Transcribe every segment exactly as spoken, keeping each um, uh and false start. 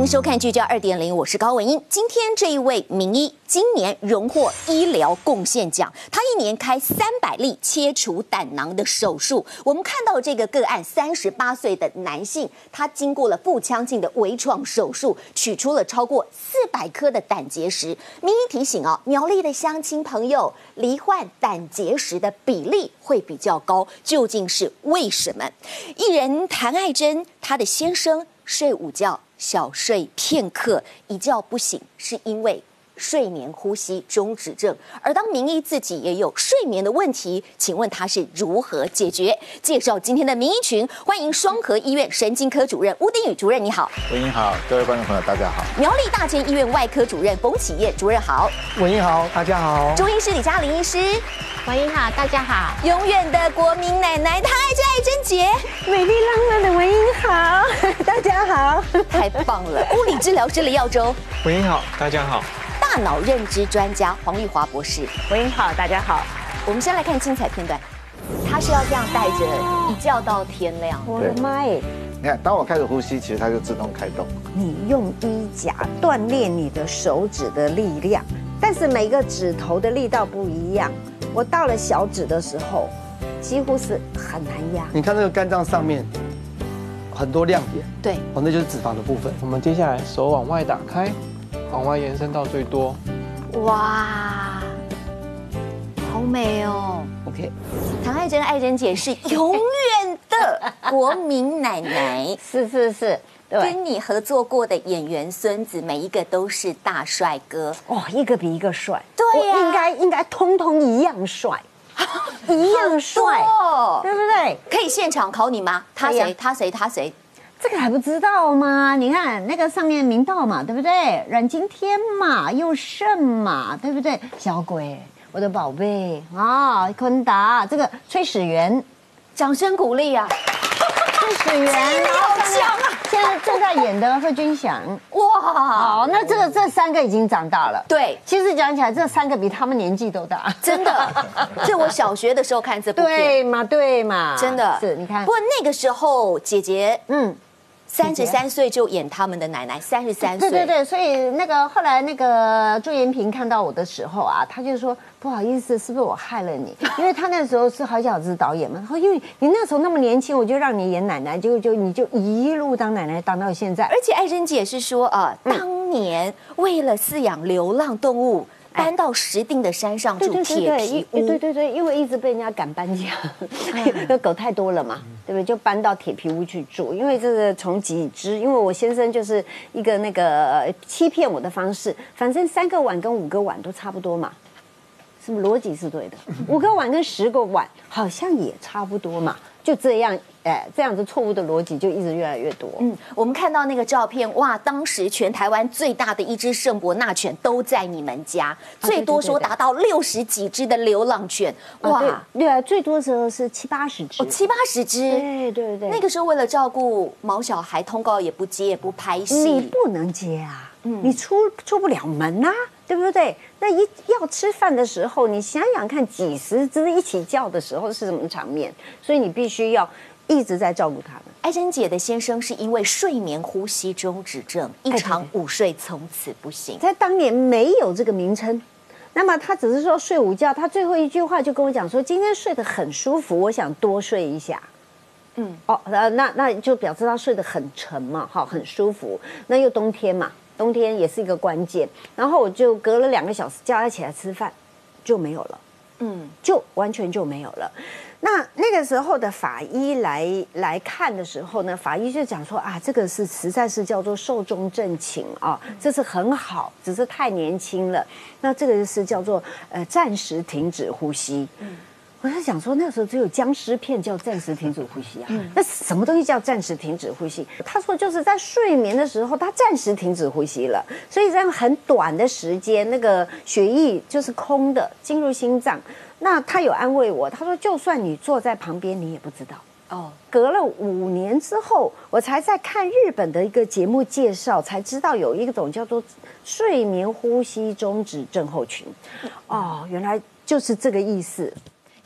收看聚焦二点零，我是高文英。今天这一位名医，今年荣获医疗贡献奖，他一年开三百例切除胆囊的手术。我们看到这个个案，三十八岁的男性，他经过了腹腔镜的微创手术，取出了超过四百颗的胆结石。名医提醒啊，苗栗的乡亲朋友，罹患胆结石的比例会比较高，究竟是为什么？艺人谭爱珍，她的先生睡午觉。小睡片刻，一觉不醒，是因为睡眠呼吸中止症。而当名医自己也有睡眠的问题，请问他是如何解决？介绍今天的名医群，欢迎双和医院神经科主任吴丁宇主任，你好。 文英好，各位观众朋友大家好。 苗栗大千医院外科主任冯启业主任好。 文英好，大家好。 中医师李嘉玲医师。 文英好，大家好。 永远的国民奶奶，她爱珍爱珍姐， 美丽浪漫的文英好，大家好。 太棒了！物理治疗师李耀洲。 文英好，大家好。 大脑认知专家黄玉华博士， 文英好，大家好。 我们先来看精彩片段，他是要这样带着一觉到天亮。 我的妈耶！ 你看，当我开始呼吸，其实它就自动开动。 你用衣夹锻炼你的手指的力量，但是每个指头的力道不一样。我到了小指的时候，几乎是很难压。 你看这个肝脏上面很多亮点， 对， 哦，那就是脂肪的部分。我们接下来手往外打开。往外延伸到最多， 哇，好美哦 ！OK， 谭爱珍爱珍姐是永远的国民奶奶， 是是是，对， 跟你合作过的演员孙子，每一个都是大帅哥， 哦，一个比一个帅， 对呀、啊， 应该应该通通一样帅，一样帅，对不对？ 可以现场考你吗？他谁？他谁？他谁？ 这个还不知道吗？你看那个上面明道嘛，对不对？阮经天嘛，佑胜嘛，对不对？小鬼，我的宝贝啊，坤达，这个崔始源， 掌声鼓励啊！ 崔始源， 好强啊！ 现在正在演的贺军翔， 哇， 好，那这个这三个已经长大了。 对， 其实讲起来，这三个比他们年纪都大， 真的。这我小学的时候看这部片， 对嘛对嘛， 真的是你看。 不过那个时候姐姐，嗯。三十三岁就演他们的奶奶，三十三岁。 对对对，所以那个后来那个朱延平看到我的时候啊，他就说不好意思，是不是我害了你？因为他那时候是郝小子导演嘛，然后因为你那时候那么年轻，我就让你演奶奶，结果就你就一路当奶奶当到现在。 而且爱珍姐是说啊，呃嗯、当年为了饲养流浪动物。搬到石碇的山上住铁皮屋， 对对对，因为一直被人家赶搬家，那狗太多了嘛，对不对？就搬到铁皮屋去住。因为这个从几只，因为我先生就是一个那个欺骗我的方式，反正三个碗跟五个碗都差不多嘛，是不是逻辑是对的？五个碗跟十个碗好像也差不多嘛，就这样。哎，这样子错误的逻辑就一直越来越多。 嗯，我们看到那个照片，哇，当时全台湾最大的一只圣伯纳犬都在你们家，啊、最多说达到六十几只的流浪犬，哇， 啊对, 对啊，最多时候是七八十只， 哦，七八十只， 对对对。 那个时候为了照顾毛小孩，通告也不接，也不拍戏， 你不能接啊，嗯、你出出不了门啊，对不对？那一要吃饭的时候，你想想看，几十只一起叫的时候是什么场面？所以你必须要。一直在照顾他们。 爱珍姐的先生是因为睡眠呼吸中止症，一场午睡从此不醒。 在当年没有这个名称，那么他只是说睡午觉，他最后一句话就跟我讲说：“今天睡得很舒服，我想多睡一下。”嗯，哦，呃，那那就表示他睡得很沉嘛，好，很舒服。那又冬天嘛，冬天也是一个关键。然后我就隔了两个小时叫他起来吃饭，就没有了。嗯，就完全就没有了。那那个时候的法医来来看的时候呢，法医就讲说啊，这个是实在是叫做寿终正寝啊，这是很好，只是太年轻了。那这个是叫做呃暂时停止呼吸。嗯，我在想说，那个时候只有僵尸片叫暂时停止呼吸啊，嗯、那什么东西叫暂时停止呼吸？他说就是在睡眠的时候，他暂时停止呼吸了，所以在很短的时间，那个血液就是空的进入心脏。那他有安慰我，他说就算你坐在旁边，你也不知道。哦，隔了五年之后，我才在看日本的一个节目介绍，才知道有一种叫做睡眠呼吸中止症候群。哦，原来就是这个意思。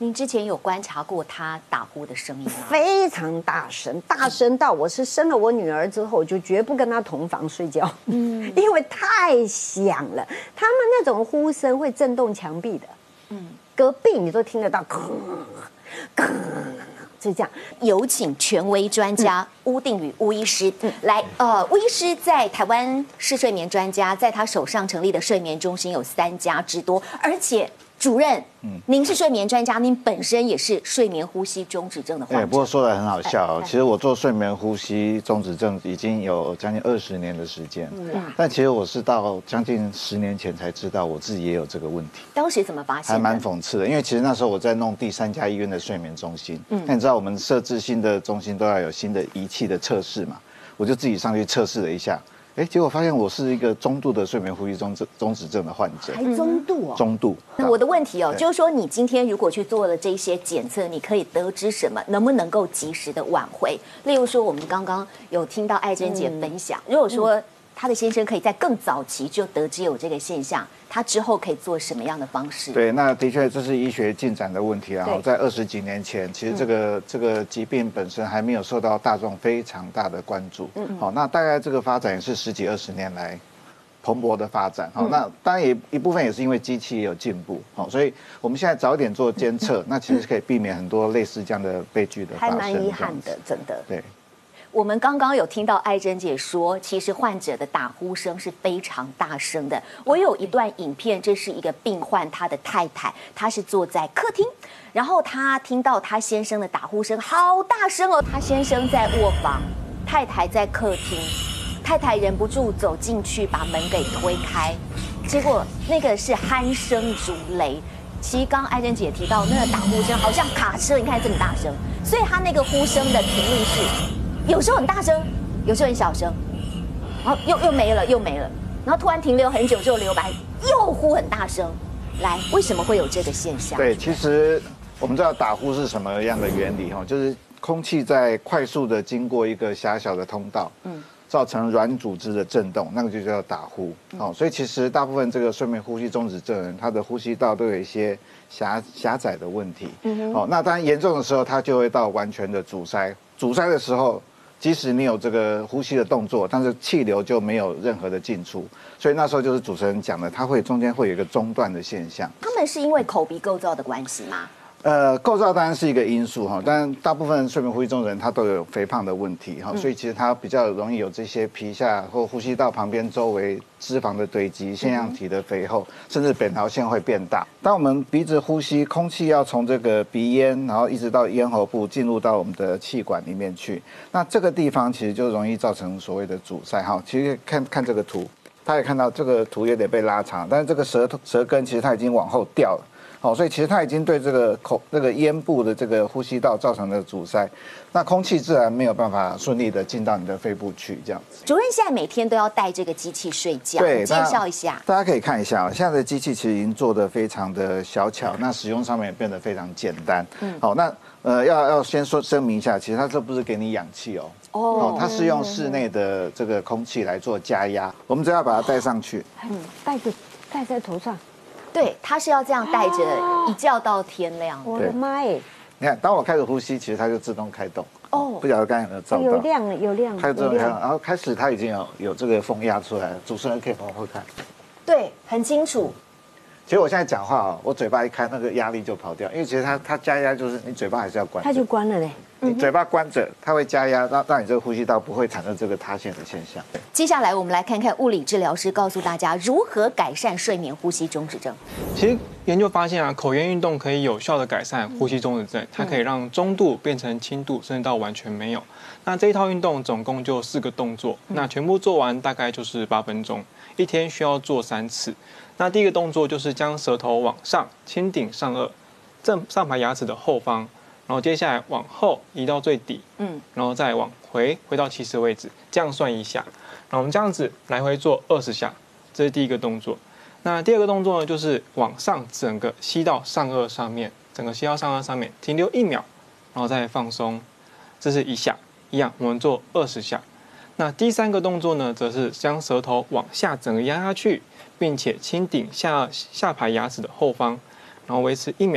您之前有观察过他打呼的声音吗？ 非常大声，大声到我是生了我女儿之后，我就绝不跟她同房睡觉，嗯，因为太响了。他们那种呼声会震动墙壁的，嗯，隔壁你都听得到，咯咯，就这样。 有请权威专家巫定宇巫医师来。呃，巫医师在台湾是睡眠专家，在他手上成立的睡眠中心有三家之多，而且。主任，嗯，您是睡眠专家，您本身也是睡眠呼吸中止症的患者。 对，不过说的很好笑哦。其实我做睡眠呼吸中止症已经有将近二十年的时间，嗯，但其实我是到将近十年前才知道我自己也有这个问题。 当时怎么发现？ 还蛮讽刺的，因为其实那时候我在弄第三家医院的睡眠中心，嗯，那你知道我们设置新的中心都要有新的仪器的测试嘛，我就自己上去测试了一下。哎，结果发现我是一个中度的睡眠呼吸中中止症的患者， 还中度哦， 中度。 那我的问题哦，就是说你今天如果去做了这些检测，你可以得知什么？能不能够及时的挽回？例如说，我们刚刚有听到艾珍姐分享，如果说她的先生可以在更早期就得知有这个现象，他之后可以做什么样的方式？ 对，那的确这是医学进展的问题啊。在二十几年前，其实这个、嗯、这个疾病本身还没有受到大众非常大的关注。嗯，好，那大概这个发展也是十几二十年来蓬勃的发展。好，嗯、那当然也一部分也是因为机器也有进步。好，所以我们现在早点做监测，嗯、那其实可以避免很多类似这样的悲剧的发生。 还蛮遗憾的，真的。 对。 我们刚刚有听到艾珍姐说，其实患者的打呼声是非常大声的。我有一段影片，这是一个病患他的太太，她是坐在客厅，然后她听到她先生的打呼声好大声哦。她先生在卧房，太太在客厅，太太忍不住走进去把门给推开，结果那个是鼾声如雷。其实刚刚艾珍姐提到那个打呼声好像卡车，你看这么大声，所以她那个呼声的频率是。有时候很大声，有时候很小声，然后又又没了，又没了，然后突然停留很久之后留白，又呼很大声。来，为什么会有这个现象？ 对，其实我们知道打呼是什么样的原理哈，就是空气在快速的经过一个狭小的通道，嗯，造成软组织的震动，那个就叫打呼。好，所以其实大部分这个睡眠呼吸中止症人，他的呼吸道都有一些狭狭窄的问题。嗯，好，那当然严重的时候，它就会到完全的阻塞。阻塞的时候。即使你有这个呼吸的动作，但是气流就没有任何的进出，所以那时候就是主持人讲的，它会中间会有一个中断的现象。 他们是因为口鼻构造的关系吗？ 呃，构造当然是一个因素哈，但大部分睡眠呼吸中的人他都有肥胖的问题哈，所以其实他比较容易有这些皮下或呼吸道旁边周围脂肪的堆积、腺样体的肥厚，甚至扁桃腺会变大。当我们鼻子呼吸，空气要从这个鼻咽，然后一直到咽喉部进入到我们的气管里面去，那这个地方其实就容易造成所谓的阻塞哈。其实看看这个图，大家看到这个图有点被拉长，但是这个舌头舌根其实它已经往后掉了。好，所以其实它已经对这个口、这个咽部的这个呼吸道造成了阻塞，那空气自然没有办法顺利的进到你的肺部去，这样子。 主任现在每天都要带这个机器睡觉， 对， 介绍一下。 大家可以看一下啊，现在的机器其实已经做得非常的小巧，那使用上面也变得非常简单。嗯，好，那呃要要先说声明一下，其实它这不是给你氧气哦，哦，它是用室内的这个空气来做加压，我们只要把它戴上去， 嗯，戴着戴在头上。 对，他是要这样带着，一觉到天亮。 我的妈耶！ 你看，当我开始呼吸，其实它就自动开动。哦，不晓得刚才有没有照到？ 有亮了，有亮了。 它就自动开动，然后开始它已经有有这个风压出来了。主持人可以往后看。 对，很清楚。 其实我现在讲话哦，我嘴巴一开，那个压力就跑掉，因为其实它它加压就是你嘴巴还是要关。 它就关了嘞。 你嘴巴关着，它会加压，让让你这个呼吸道不会产生这个塌陷的现象。 接下来我们来看看物理治疗师告诉大家如何改善睡眠呼吸中止症。 其实研究发现啊，口咽运动可以有效的改善呼吸中止症，它可以让中度变成轻度，甚至到完全没有。那这一套运动总共就四个动作，那全部做完大概就是八分钟，一天需要做三次。那第一个动作就是将舌头往上轻顶上颚，正上排牙齿的后方。然后接下来往后移到最底，嗯，然后再往回回到起始位置，这样算一下。然后我们这样子来回做二十下，这是第一个动作。那第二个动作呢，就是往上整个吸到上颚上面，整个吸到上颚上面，停留一秒，然后再放松，这是一下，一样我们做二十下。那第三个动作呢，则是将舌头往下整个压下去，并且轻顶下下排牙齿的后方，然后维持一秒。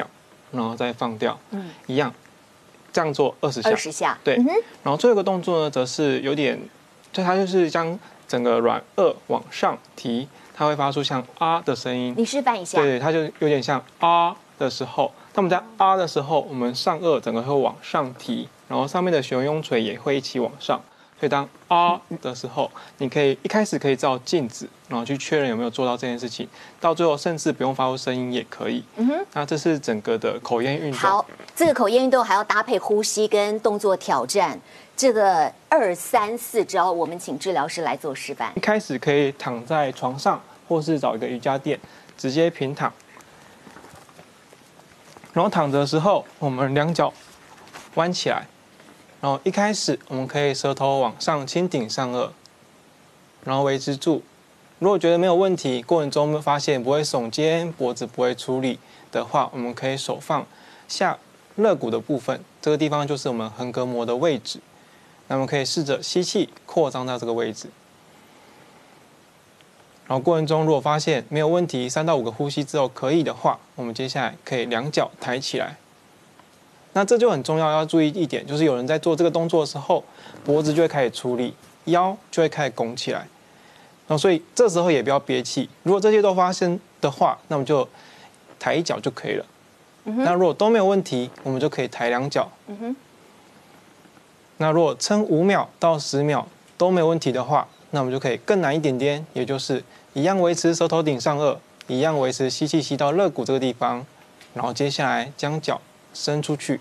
然后再放掉，嗯，一样，这样做二十下， 二十下， 对。然后最后一个动作呢，则是有点，就它就是将整个软腭往上提，它会发出像啊的声音。 你示范一下。 对，它就有点像啊的时候。那么在啊的时候，我们上颚整个会往上提，然后上面的悬雍垂也会一起往上。所以当啊的时候，你可以一开始可以照镜子，然后去确认有没有做到这件事情，到最后甚至不用发出声音也可以。嗯哼，那这是整个的口咽运动。 好，这个口咽运动还要搭配呼吸跟动作挑战，这个二三四招，我们请治疗师来做示范。 一开始可以躺在床上，或是找一个瑜伽垫，直接平躺。然后躺着的时候，我们两脚弯起来。然后一开始我们可以舌头往上轻顶上颚，然后维持住。如果觉得没有问题，过程中发现不会耸肩，脖子不会出力的话，我们可以手放下肋骨的部分，这个地方就是我们横膈膜的位置。那我们可以试着吸气，扩张到这个位置。然后过程中如果发现没有问题，三到五个呼吸之后可以的话，我们接下来可以两脚抬起来。那这就很重要，要注意一点，就是有人在做这个动作的时候，脖子就会开始出力，腰就会开始拱起来。然后所以这时候也不要憋气。如果这些都发生的话，那么就抬一脚就可以了。嗯、那如果都没有问题，我们就可以抬两脚。嗯、那如果撑五秒到十秒都没有问题的话，那我们就可以更难一点点，也就是一样维持舌头顶上颚，一样维持吸气吸到肋骨这个地方，然后接下来将脚伸出去，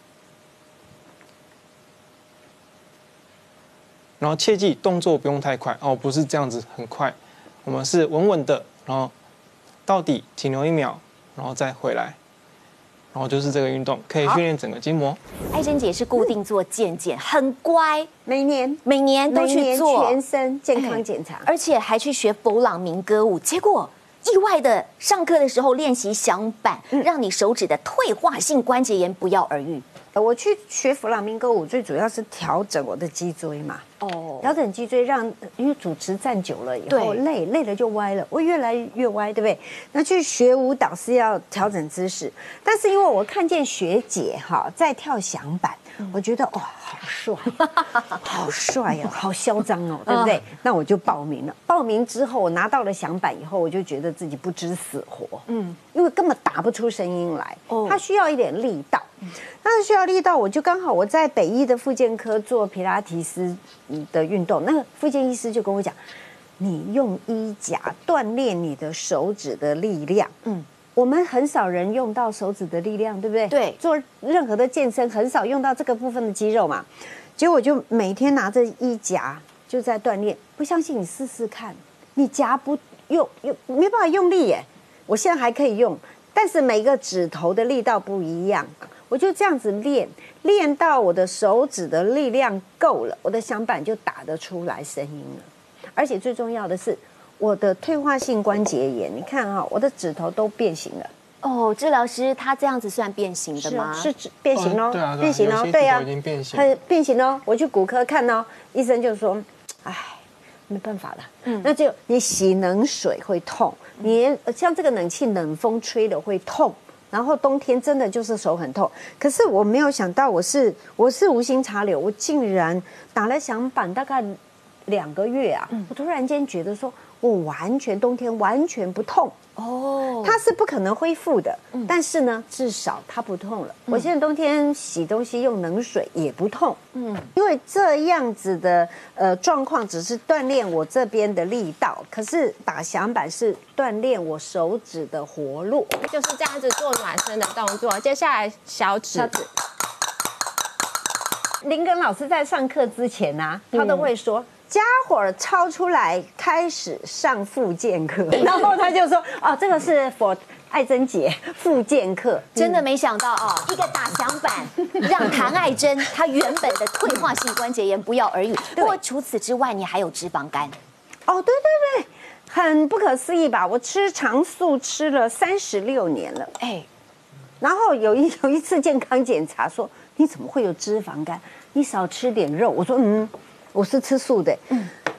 然后切记动作不用太快哦，不是这样子很快，我们是稳稳的，然后到底停留一秒，然后再回来，然后就是这个运动可以训练整个筋膜。 艾珍姐是固定做健检，很乖， 每年每年都去做全身健康检查， 而且还去学弗朗明歌舞，结果意外的上课的时候练习响板，让你手指的退化性关节炎不药而愈。 我去学弗朗明哥舞，最主要是调整我的脊椎嘛。哦，调整脊椎让，因为主持站久了以后累，累了就歪了，我越来越歪，对不对？那去学舞蹈是要调整姿势，但是因为我看见学姐哈在跳响板，嗯、我觉得哇、哦，好帅，好帅哦，好嚣张哦，对不对？嗯、那我就报名了。报名之后，我拿到了响板以后，我就觉得自己不知死活，嗯，因为根本打不出声音来，哦，它需要一点力道。那需要力道，我就刚好我在北医的复健科做皮拉提斯的运动，那个复健医师就跟我讲，你用衣夹锻炼你的手指的力量。嗯，我们很少人用到手指的力量，对不对？ 对， 做任何的健身很少用到这个部分的肌肉嘛。结果我就每天拿着衣夹就在锻炼，不相信你试试看，你夹不用用没办法用力耶，我现在还可以用，但是每个指头的力道不一样。我就这样子练，练到我的手指的力量够了，我的响板就打得出来声音了。而且最重要的是，我的退化性关节炎，你看哈、哦，我的指头都变形了。 哦，治疗师，他这样子算变形的吗？ 是, 是变形哦， 对啊， 变形哦，对呀、啊， 已经变形， 很变形哦。我去骨科看哦，医生就说，哎，没办法了，嗯，那就你洗冷水会痛，你像这个冷气冷风吹了会痛。然后冬天真的就是手很痛，可是我没有想到我是我是无心插柳，我竟然打了响板大概两个月啊，嗯、我突然间觉得说我完全冬天完全不痛哦，它是不可能恢复的，嗯、但是呢至少它不痛了。嗯、我现在冬天洗东西用冷水也不痛，嗯，因为这样子的呃状况只是锻炼我这边的力道，可是打响板是锻炼我手指的活络， 就是这样子做暖身的动作。接下来小指，小指林根老师在上课之前啊，他都会说。嗯家伙儿抄出来，开始上复健课，然后他就说：“哦，这个是 for 艾珍姐复健课。” 真的没想到啊、哦，一个打响板，让谭艾珍她原本的退化性关节炎不药而愈。不过除此之外，你还有脂肪肝。 哦，对对对，很不可思议吧？我吃长素吃了三十六年了，哎，然后有一有一次健康检查说：“你怎么会有脂肪肝？你少吃点肉。”我说：“嗯。”我是吃素的，嗯，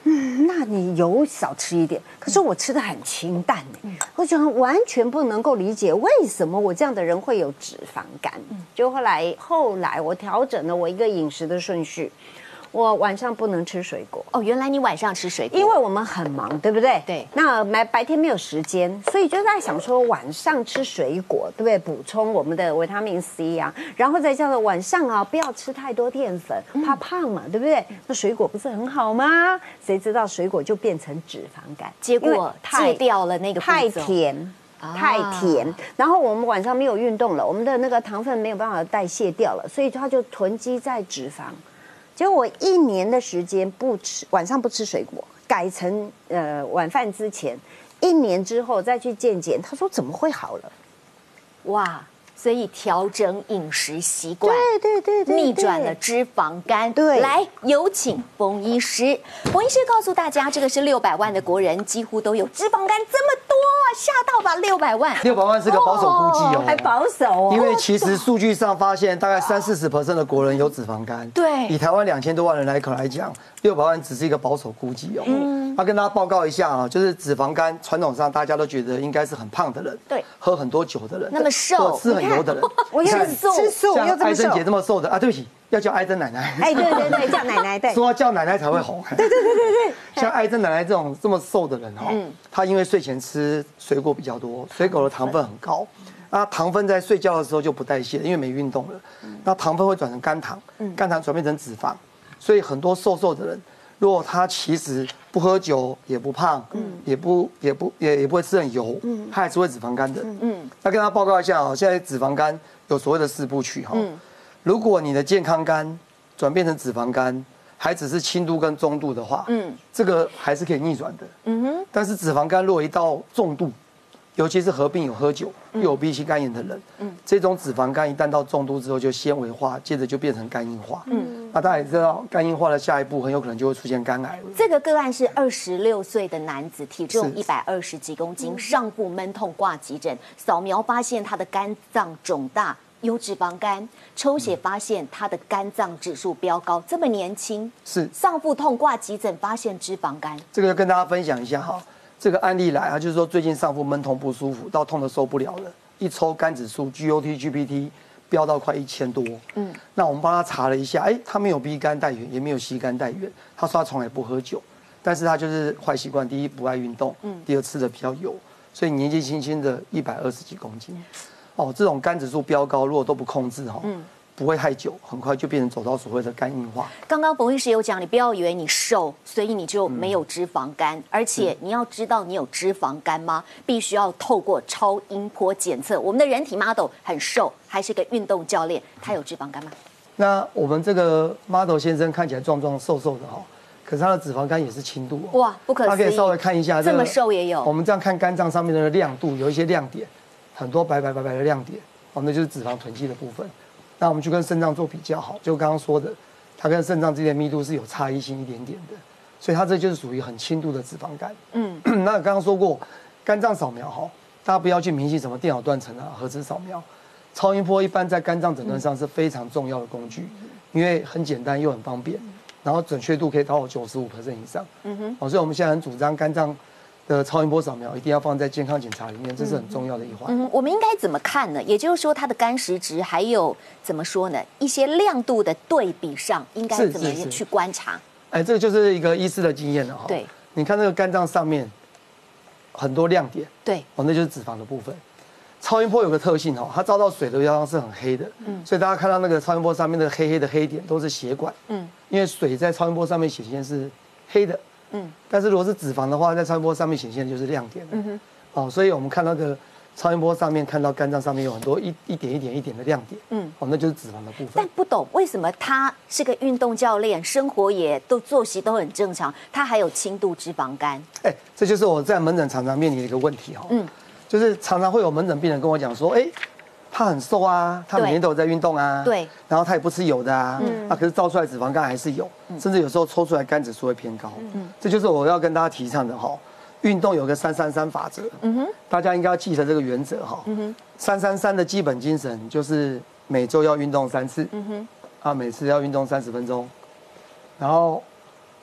嗯，那你油少吃一点。可是我吃的很清淡呢，我觉得完全不能够理解为什么我这样的人会有脂肪肝。就后来后来我调整了我一个饮食的顺序。我晚上不能吃水果哦，原来你晚上吃水果， 因为我们很忙，对不对？ 对。 那白白天没有时间，所以就在想说晚上吃水果，对不对？补充我们的维他命 C 啊，然后再叫做晚上啊不要吃太多淀粉，怕胖嘛，对不对？那水果不是很好吗？谁知道水果就变成脂肪肝， 结果戒掉了那个太甜。太甜，然后我们晚上没有运动了，我们的那个糖分没有办法代谢掉了，所以它就囤积在脂肪。结果我一年的时间不吃，晚上不吃水果，改成呃晚饭之前，一年之后再去健检，他说怎么会好了？ 哇！所以调整饮食习惯， 对对对对， 逆转了脂肪肝。 对， 来有请冯医师。冯医师告诉大家，这个是六百万的国人几乎都有脂肪肝，这么多，吓到吧？六百万， 六百万是个保守估计哦， 还保守哦。 因为其实数据上发现，大概三四十 percent 的国人有脂肪肝。 对， 以台湾两千多万人来口来讲，六百万只是一个保守估计哦。嗯，要跟大家报告一下啊，就是脂肪肝传统上大家都觉得应该是很胖的人， 对， 喝很多酒的人， 那么瘦， 吃很油的人。 我要吃素，吃素又这么瘦。 像艾珍姐这么瘦的啊，对不起，要叫艾珍奶奶。 哎，对对对，叫奶奶，对。 说要叫奶奶才会红。 对对对对对。 像艾珍奶奶这种这么瘦的人哈，她因为睡前吃水果比较多，水果的糖分很高，啊，糖分在睡觉的时候就不代谢，因为没运动了，那糖分会转成肝糖，肝糖转变成脂肪，所以很多瘦瘦的人，如果他其实不喝酒，也不胖，也不也不也也不会吃很油，他还是会脂肪肝的。嗯，那跟大家报告一下啊，现在脂肪肝有所谓的四部曲哈。如果你的健康肝转变成脂肪肝，还只是轻度跟中度的话，嗯，这个还是可以逆转的。嗯哼。但是脂肪肝如果一到重度，尤其是合并有喝酒又有 B 型肝炎的人，嗯，这种脂肪肝一旦到重度之后就纤维化，接着就变成肝硬化。嗯，那大家也知道，肝硬化的下一步很有可能就会出现肝癌。 这个个案是二十六岁的男子，体重一百二十几公斤，上腹闷痛挂急诊，扫描发现他的肝脏肿大。有脂肪肝，抽血发现他的肝脏指数飙高，这么年轻， 是上腹痛挂急诊发现脂肪肝， 这个要跟大家分享一下哈。这个案例来啊，就是说最近上腹闷痛不舒服，到痛的受不了了，一抽肝指数 G O T、G P T 飙到快一千多，嗯，那我们帮他查了一下，哎，他没有 B 肝带源，也没有 C 肝带源，他说他从来不喝酒，但是他就是坏习惯，第一不爱运动，嗯，第二吃的比较油，所以年纪轻轻的一百二十几公斤。哦，这种肝指数飙高，如果都不控制哈，嗯，不会太久，很快就变成走到所谓的肝硬化。 刚刚冯医师有讲，你不要以为你瘦，所以你就没有脂肪肝，嗯、而且你要知道你有脂肪肝吗？必须要透过超音波检测。我们的人体 model 很瘦，还是个运动教练，他有脂肪肝吗？ 那我们这个 model 先生看起来壮壮瘦瘦的哈，可是他的脂肪肝也是轻度哦。 哇，不可思议！ 他可以稍微看一下、这个， 这么瘦也有。 我们这样看肝脏上面的亮度，有一些亮点。很多白白白白的亮点，哦，那就是脂肪囤积的部分。那我们去跟肾脏做比较，好，就刚刚说的，它跟肾脏之间的密度是有差异性一点点的，所以它这就是属于很轻度的脂肪肝。嗯，那刚刚说过，肝脏扫描哈，大家不要去迷信什么电脑断层啊、核磁扫描，超音波一般在肝脏诊断上是非常重要的工具，因为很简单又很方便，然后准确度可以到九十五 percent 以上。嗯哼，哦，所以我们现在很主张肝脏的超音波扫描一定要放在健康检查里面，这是很重要的一环。 嗯，我们应该怎么看呢？也就是说，它的肝实质还有怎么说呢？一些亮度的对比上，应该怎么去观察？ 哎，这个就是一个医师的经验了哈。 对， 你看这个肝脏上面很多亮点， 对， 哦，那就是脂肪的部分。超音波有个特性哈，它照到水的地方是很黑的，嗯，所以大家看到那个超音波上面的黑黑的黑点都是血管，嗯，因为水在超音波上面显现是黑的。嗯，但是如果是脂肪的话，在超音波上面显现的就是亮点。嗯哼，哦，所以我们看那个超音波上面看到肝脏上面有很多一一点一点一点的亮点。嗯，哦，那就是脂肪的部分。 但不懂为什么他是个运动教练，生活也都作息都很正常，他还有轻度脂肪肝。 哎，这就是我在门诊常常面临的一个问题哈。嗯，就是常常会有门诊病人跟我讲说，哎。他很瘦啊，他每天都有在运动啊， 对， 然后他也不吃油的啊，嗯，啊，可是照出来脂肪肝还是有，甚至有时候抽出来肝指数会偏高，嗯，这就是我要跟大家提倡的哈，运动有个三三三法则，嗯哼，大家应该要记得这个原则哈，嗯哼，三三三的基本精神就是每周要运动三次，嗯哼，啊，每次要运动三十分钟，然后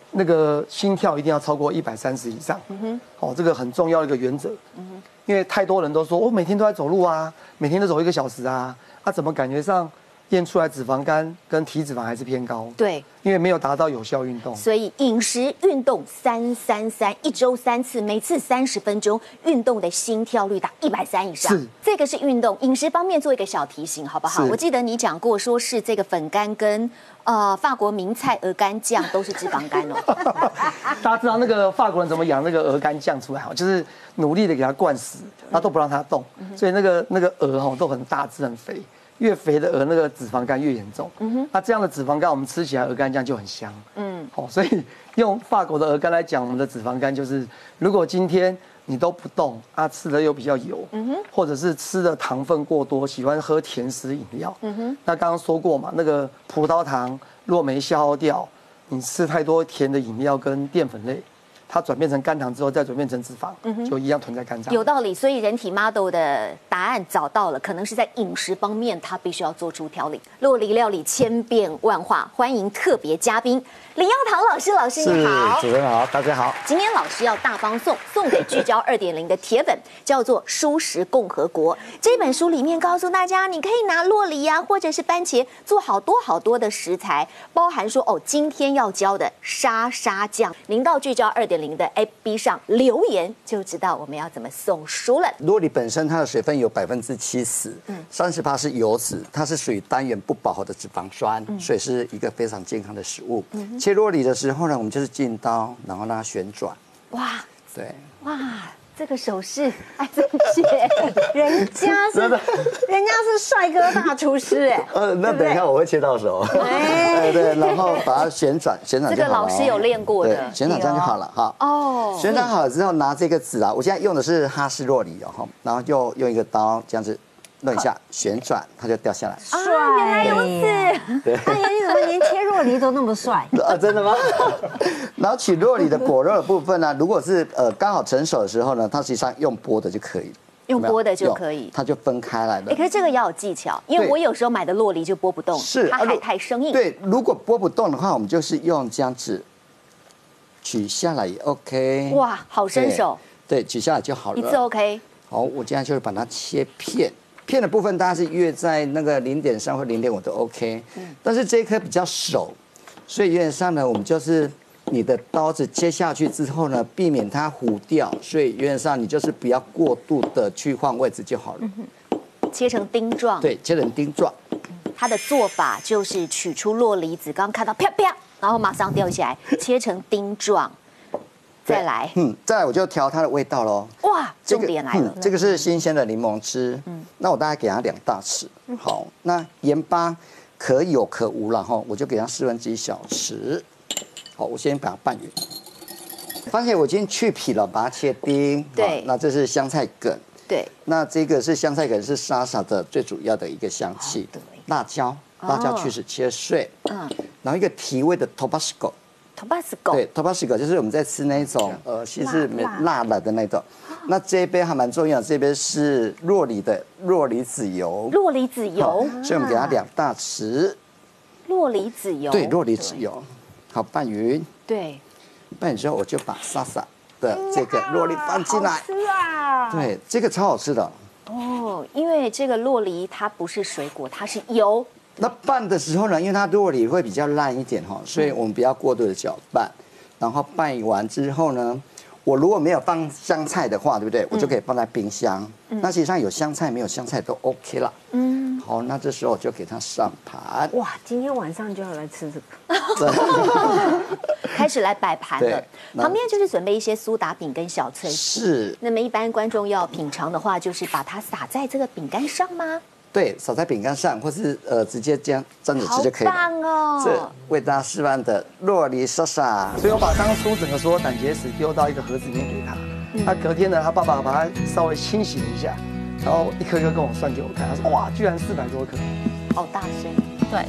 那个心跳一定要超过一百三十以上。嗯哼，哦，这个很重要的一个原则。嗯哼，因为太多人都说我每天都在走路啊，每天都走一个小时啊，啊，怎么感觉上验出来脂肪肝跟体脂肪还是偏高？ 对， 因为没有达到有效运动。 所以饮食、运动三三三，一周三次，每次三十分钟，运动的心跳率达一百三以上。 是， 这个是运动。饮食方面做一个小提醒，好不好？我记得你讲过，说是这个粉干跟呃法国名菜鹅肝酱都是脂肪肝哦。 大家知道那个法国人怎么养那个鹅肝酱出来？哈，就是努力的给它灌食，然后都不让它动，所以那个那个鹅哈都很大只很肥。越肥的鹅，那个脂肪肝越严重。嗯哼，那这样的脂肪肝，我们吃起来鹅肝酱就很香。嗯，好，所以用法国的鹅肝来讲，我们的脂肪肝就是，如果今天你都不动啊，吃的又比较油，嗯哼，或者是吃的糖分过多，喜欢喝甜食饮料，嗯哼，那刚刚说过嘛，那个葡萄糖若没消耗掉，你吃太多甜的饮料跟淀粉类。它转变成肝糖之后，再转变成脂肪，嗯、就一样囤在肝脏。 有道理，所以人体 model 的答案找到了，可能是在饮食方面，它必须要做出调理。酪梨料理千变万化，欢迎特别嘉宾李耀堂老师，老师你好， 主持人好，大家好。 今天老师要大方送送给聚焦二点零的铁粉，叫做《蔬食共和国》这本书里面告诉大家，你可以拿酪梨呀、啊，或者是番茄做好多好多的食材，包含说哦，今天要教的沙沙酱，您到聚焦二点零的 F B 上留言就知道我们要怎么送书了。 酪梨本身它的水分有百分之七十，三十八是油脂，它是属于单元不饱和的脂肪酸，嗯、所以是一个非常健康的食物。嗯、切酪梨的时候呢，我们就是进刀，然后让它旋转。 哇， 对， 哇。这个手势，哎，真姐， 人家是，人家是帅哥大厨师，哎， 呃，那等一下我会切到手，哎，对，然后把它旋转，旋转就好了。 这个老师有练过的， 旋转这样就好了哈。哦，旋转好了之后，拿这个纸啊，我现在用的是哈士酪梨哦，然后就用一个刀这样子。弄一下，旋转，它就掉下来。 帅，原来如此。对，那你怎么连切酪梨都那么帅？ 啊，真的吗？然后取酪梨的果肉的部分呢，如果是呃刚好成熟的时候呢，它实际上用剥的就可以。 用剥的就可以， 它就分开来了。 哎，可是这个也要有技巧，因为我有时候买的酪梨就剥不动， 是它还太生硬。 对，如果剥不动的话，我们就是用这样子取下来也 OK。 哇，好身手。 对，取下来就好了。 一次 OK。 好，我现在就是把它切片。片的部分大概是约在那个零点三或零点五都 OK，嗯，但是这一颗比较熟，所以原则上呢，我们就是你的刀子切下去之后呢，避免它糊掉，所以原则上你就是不要过度的去换位置就好了。 嗯、切成丁状。 对，切成丁状。 它的做法就是取出酪梨子，刚刚看到啪啪，然后马上掉下来，切成丁状。再来， 嗯，再来我就调它的味道喽。 哇，重点来了、 嗯，这个是新鲜的柠檬汁，嗯，那我大概给它两大匙。好，那盐巴可有可无了哈，我就给它四分之一小匙。好，我先把它拌匀。番茄我已经去皮了，把它切丁。 对， 那这是香菜梗。 对， 那这个是香菜梗，是沙沙的最主要的一个香气。辣椒，辣椒去籽切碎。嗯，然后一个提味的 Tabasco。 Tabasco 对 ，Tabasco 就是我们在吃那种呃，其实辣辣的那种。那这一杯还蛮重要，这杯是酪梨的酪梨籽油。 酪梨籽油， 所以我们给它两大匙。 酪梨籽油。 对，酪梨籽油。好，拌匀。 对。 拌匀之后，我就把沙沙的这个酪梨放进来。 好吃啊！ 对，这个超好吃的。 哦，因为这个酪梨它不是水果，它是油。 那拌的时候呢，因为它酪梨会比较烂一点哈，所以我们不要过度的搅拌。然后拌完之后呢，我如果没有放香菜的话，对不对？我就可以放在冰箱。嗯、那实际上有香菜没有香菜都 OK 了。嗯。好，那这时候我就给它上盘。 哇，今天晚上就要来吃这个。 开始来摆盘了，旁边就是准备一些苏打饼跟小脆皮。 是。那么一般观众要品尝的话，就是把它撒在这个饼干上吗？ 对，撒在饼干上，或是呃直接这样沾着吃就可以了。 好棒哦！ 这为大家示范的酪梨沙沙。 所以我把当初整个所有胆结石丢到一个盒子里面给他，他隔天呢，他爸爸把它稍微清洗了一下，然后一颗颗跟我算给我看，他说哇，居然四百多颗， 好大声，对。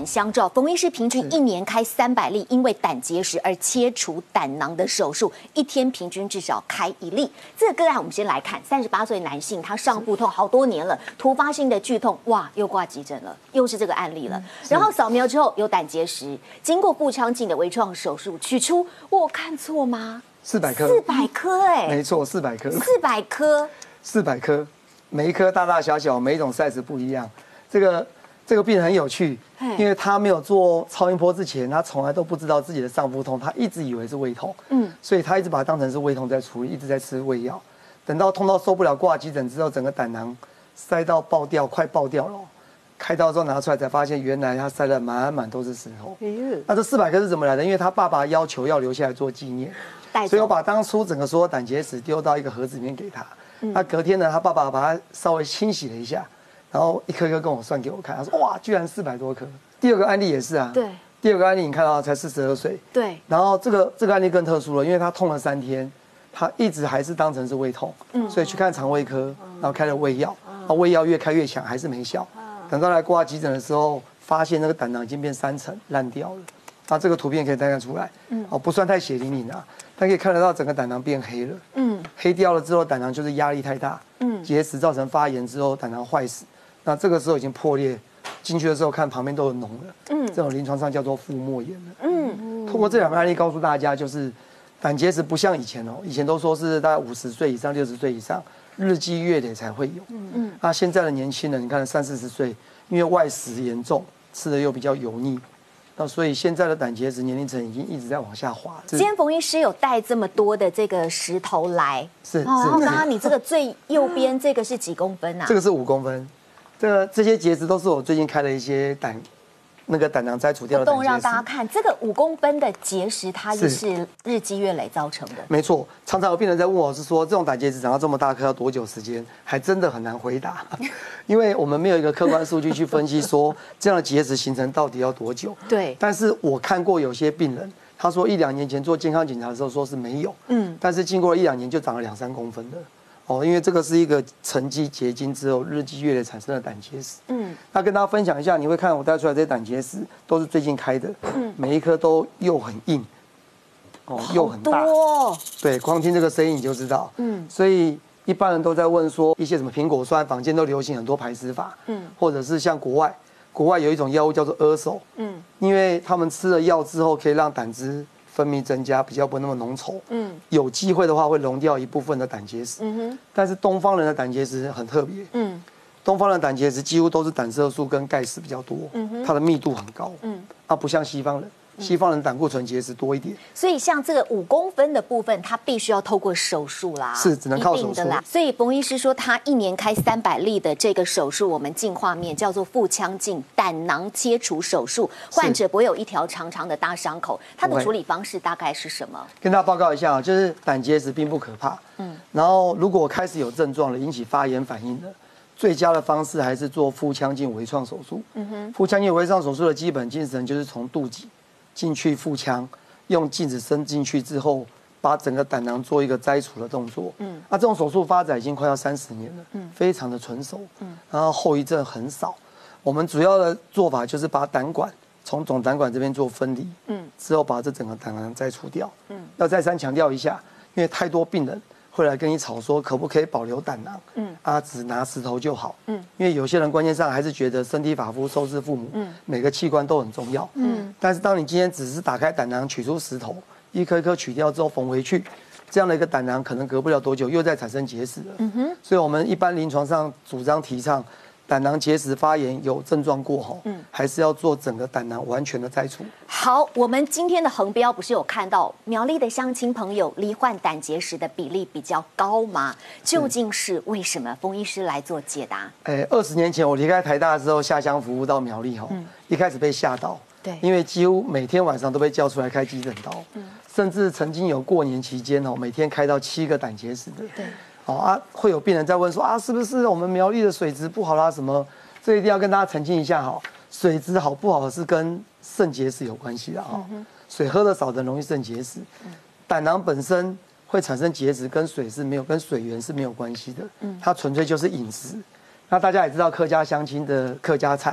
相照，冯医师平均一年开三百例因为胆结石而切除胆囊的手术，一天平均至少开一例。这个个案我们先来看，三十八岁男性，他上腹痛好多年了，突发性的剧痛，哇，又挂急诊了，又是这个案例了。然后扫描之后有胆结石，经过腹腔镜的微创手术取出，我看错吗？ 四百颗， 四百颗哎， 没错，四百颗， 四百颗， 四百颗，每一颗大大小小，每一种 size 不一样。这个这个病人很有趣，因为他没有做超音波之前，他从来都不知道自己的上腹痛，他一直以为是胃痛，嗯，所以他一直把它当成是胃痛在处理，一直在吃胃药。等到痛到受不了挂急诊之后，整个胆囊塞到爆掉，快爆掉了。开刀之后拿出来才发现，原来他塞了满满都是石头。那这四百颗是怎么来的？因为他爸爸要求要留下来做纪念，所以我把当初整个所有胆结石丢到一个盒子里面给他。那隔天呢，他爸爸把它稍微清洗了一下，然后一颗颗跟我算给我看。他说：“哇，居然四百多颗。”第二个案例也是啊。对。第二个案例你看到才四十二岁。对。然后这个这个案例更特殊了，因为他痛了三天，他一直还是当成是胃痛，嗯，所以去看肠胃科，然后开了胃药，然后胃药越开越强，还是没效。等到来挂急诊的时候，发现那个胆囊已经变三层烂掉了。那这个图片可以大概出来，嗯，哦，不算太血淋淋啊，但可以看得到整个胆囊变黑了，嗯，黑掉了之后，胆囊就是压力太大，嗯，结石造成发炎之后，胆囊坏死，那这个时候已经破裂，进去的时候看旁边都有脓了，嗯，这种临床上叫做腹膜炎了，嗯，通过这两个案例告诉大家，就是胆结石不像以前哦，以前都说是大概五十岁以上、六十岁以上。日积月累才会有，嗯嗯，那现在的年轻人，你看三四十岁，因为外食严重，吃的又比较油腻，那所以现在的胆结石年龄层已经一直在往下滑。 今天冯医师有带这么多的这个石头来， 是， 然后刚刚你这个最右边这个是几公分啊？ 这个是五公分，这个这些结石都是我最近开的一些胆。那个胆囊摘除掉的胆结石， 让大家看这个五公分的结石，它也是日积月累造成的。 没错，常常有病人在问我是说，这种胆结石长到这么大颗要多久时间？还真的很难回答，因为我们没有一个客观数据去分析说这样的结石形成到底要多久。对，但是我看过有些病人，他说一两年前做健康检查的时候说是没有，嗯，但是经过了一两年就长了两三公分的。哦，因为这个是一个沉积结晶之后日积月累产生的胆结石。嗯，那跟大家分享一下，你会看我带出来这些胆结石都是最近开的，嗯，每一颗都又很硬，哦，又很大。哦、对，光听这个声音你就知道。嗯，所以一般人都在问说，一些什么苹果酸，坊间都流行很多排石法，嗯，或者是像国外，国外有一种药物叫做阿手，嗯，因为他们吃了药之后可以让胆汁分泌增加，比较不那么浓稠。嗯，有机会的话会溶掉一部分的胆结石。嗯哼。但是东方人的胆结石很特别。嗯。东方人的胆结石几乎都是胆色素跟钙质比较多。嗯哼。它的密度很高。嗯。啊，不像西方人，西方人胆固醇结石多一点。 所以像这个五公分的部分，它必须要透过手术啦。 是，只能靠手术啦。 所以冯医师说，他一年开三百例的这个手术，我们镜画面叫做腹腔镜胆囊切除手术，患者不会有一条长长的大伤口。它的处理方式大概是什么？ 跟大家报告一下啊，就是胆结石并不可怕。嗯。然后如果开始有症状了，引起发炎反应了，最佳的方式还是做腹腔镜微创手术。嗯哼。腹腔镜微创手术的基本精神就是从肚脐进去腹腔，用镜子伸进去之后，把整个胆囊做一个摘除的动作。嗯，那、啊、这种手术发展已经快要三十年了，嗯，非常的纯熟，嗯，然后后遗症很少。我们主要的做法就是把胆管从总胆管这边做分离，嗯，之后把这整个胆囊摘除掉。嗯，要再三强调一下，因为太多病人会来跟你吵说可不可以保留胆囊，嗯，啊，只拿石头就好，嗯，因为有些人观念上还是觉得身体发肤受之父母，嗯，每个器官都很重要，嗯，但是当你今天只是打开胆囊取出石头，一颗一颗取掉之后缝回去，这样的一个胆囊可能隔不了多久又再产生结石了，嗯哼，所以我们一般临床上主张提倡。胆囊结石发炎有症状过后，嗯，还是要做整个胆囊完全的摘除。 好，我们今天的横标不是有看到苗栗的乡亲朋友罹患胆结石的比例比较高吗？究竟是为什么？冯医师来做解答。 哎，二十年前我离开台大之后下乡服务到苗栗哈，嗯，一开始被吓到，对，因为几乎每天晚上都被叫出来开急诊刀，嗯，甚至曾经有过年期间哦，每天开到七个胆结石的，对。哦啊，会有病人在问说啊，是不是我们苗栗的水质不好啦？什么？这一定要跟大家澄清一下哈，水质好不好是跟肾结石有关系的哈。嗯、水喝的少的人容易肾结石，嗯、胆囊本身会产生结石，跟水是没有跟水源是没有关系的。嗯，它纯粹就是饮食。那大家也知道客家乡亲的客家菜，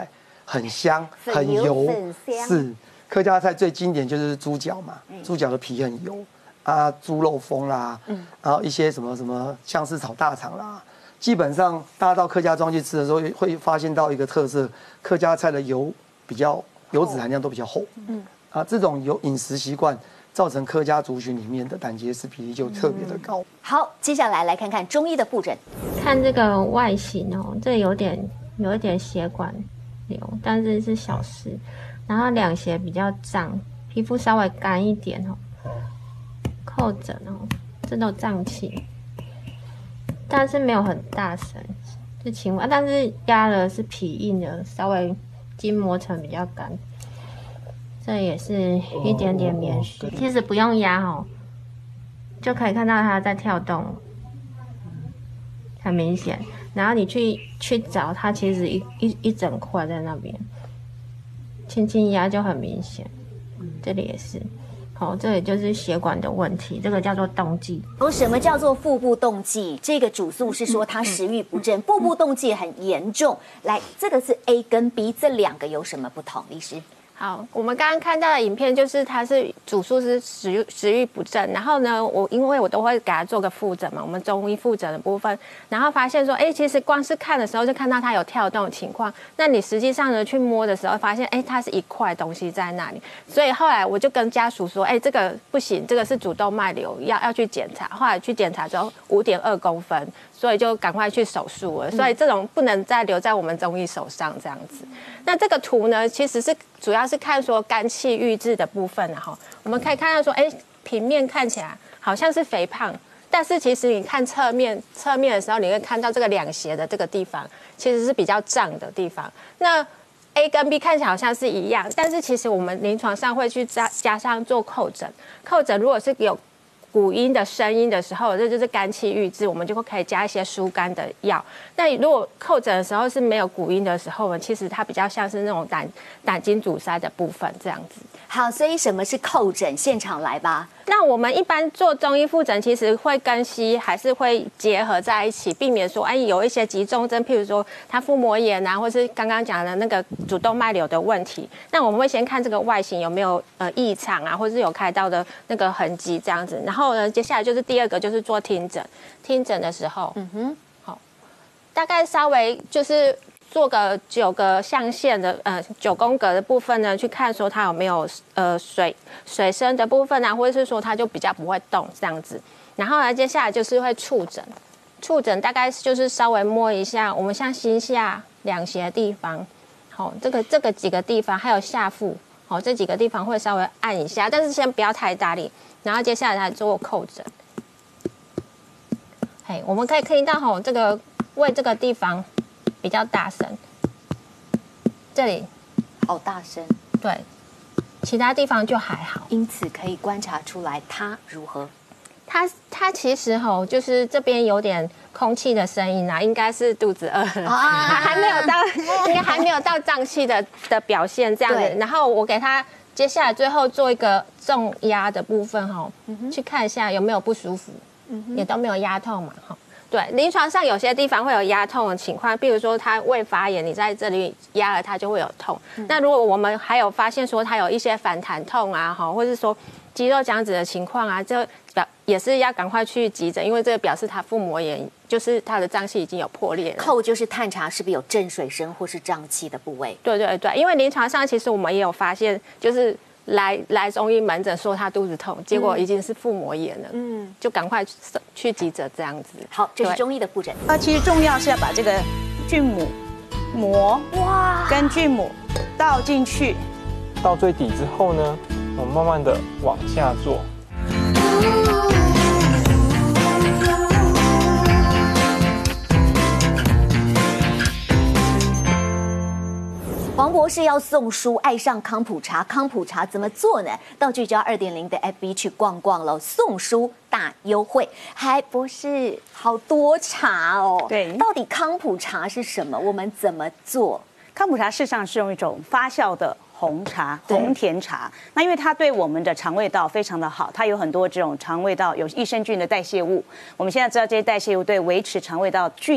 很香， 粉很油， 粉香是客家菜最经典就是猪脚嘛，猪脚的皮很油啊，猪肉风啦，嗯，然后一些什么什么像是炒大肠啦，基本上大家到客家庄去吃的时候，会发现到一个特色，客家菜的油比较油脂含量都比较厚，嗯，啊，这种有饮食习惯造成客家族群里面的胆结石比例就特别的高。 好，接下来来看看中医的布诊。 看这个外形哦，这有点有一点血管瘤，但是是小事。然后两胁比较胀，皮肤稍微干一点哦。叩诊哦，这都胀气，但是没有很大声，是轻微，但是压了是皮硬的，稍微筋膜层比较干。这也是一点点棉絮，其实不用压哦，就可以看到它在跳动，很明显。然后你去去找它，其实一一一整块在那边，轻轻压就很明显。这里也是，好，这里就是血管的问题，这个叫做冻悸。 哦，什么叫做腹部冻悸？这个主诉是说他食欲不振，腹部冻悸很严重。来，这个是 A 跟 B， 这两个有什么不同？医师？ 好，我们刚刚看到的影片就是它是主诉是食欲食欲不振，然后呢，我因为我都会给他做个复诊嘛，我们中医复诊的部分，然后发现说，哎，其实光是看的时候就看到他有跳动的情况，那你实际上呢去摸的时候，发现哎，它是一块东西在那里，所以后来我就跟家属说，哎，这个不行，这个是主动脉瘤，要要去检查，后来去检查之后五点二公分。所以就赶快去手术了，所以这种不能再留在我们中医手上这样子。那这个图呢，其实是主要是看说肝气郁滞的部分，然后我们可以看到说，哎，平面看起来好像是肥胖，但是其实你看侧面侧面的时候，你会看到这个两胁的这个地方其实是比较胀的地方。那 A 跟 B 看起来好像是一样，但是其实我们临床上会去加加上做叩诊，叩诊如果是有鼓音的声音的时候，这就是肝气郁滞，我们就可以加一些疏肝的药。那如果叩诊的时候是没有鼓音的时候，其实它比较像是那种胆胆经阻塞的部分这样子。 好，所以什么是叩诊？现场来吧。 那我们一般做中医复诊，其实会跟西还是会结合在一起，避免说，哎，有一些急重症，譬如说他腹膜炎啊，或是刚刚讲的那个主动脉瘤的问题。那我们会先看这个外形有没有呃异常啊，或是有开刀的那个痕迹这样子。然后呢，接下来就是第二个就是做听诊，听诊的时候，嗯哼，好，大概稍微就是做个九个象限的呃九宫格的部分呢，去看说它有没有呃水水声的部分啊，或者是说它就比较不会动这样子。然后呢，接下来就是会触诊，触诊大概就是稍微摸一下，我们像心下两胁的地方，好、哦，这个这个几个地方还有下腹，好、哦，这几个地方会稍微按一下，但是先不要太大力。然后接下来来做叩诊，嘿，我们可以听到吼，这个胃这个地方比较大声，这里好大声， 对，其他地方就还好， 因此可以观察出来它如何。 它它其实吼，就是这边有点空气的声音啊，应该是肚子饿了，啊、还没有到，应该还没有到胀气的的表现这样子。然后我给他接下来最后做一个重压的部分吼，嗯、去看一下有没有不舒服，嗯、也都没有压痛嘛哈。对，临床上有些地方会有压痛的情况，比如说它胃发炎，你在这里压了它就会有痛。嗯、那如果我们还有发现说它有一些反弹痛啊，哈，或是说肌肉僵直的情况啊，这表也是要赶快去急诊，因为这个表示它腹膜炎，就是它的脏器已经有破裂了。 叩就是探查是不是有正水声或是胀气的部位。 对对对，因为临床上其实我们也有发现，就是来来中医门诊说他肚子痛，结果已经是腹膜炎了，嗯，就赶快去急诊这样子。 好，这是中医的布诊。 那其实重要是要把这个菌母膜哇跟菌母倒进去， 到最底之后呢，我们慢慢的往下做。 黄博士要送书，爱上康普茶，康普茶怎么做呢？到聚焦二点零的 F B 去逛逛喽，送书大优惠。嗨，博士，好多茶哦。 对， 到底康普茶是什么？我们怎么做？ 康普茶事实上是用一种发酵的红茶、红甜茶。那因为它对我们的肠胃道非常的好，它有很多这种肠胃道有益生菌的代谢物。我们现在知道这些代谢物对维持肠胃道菌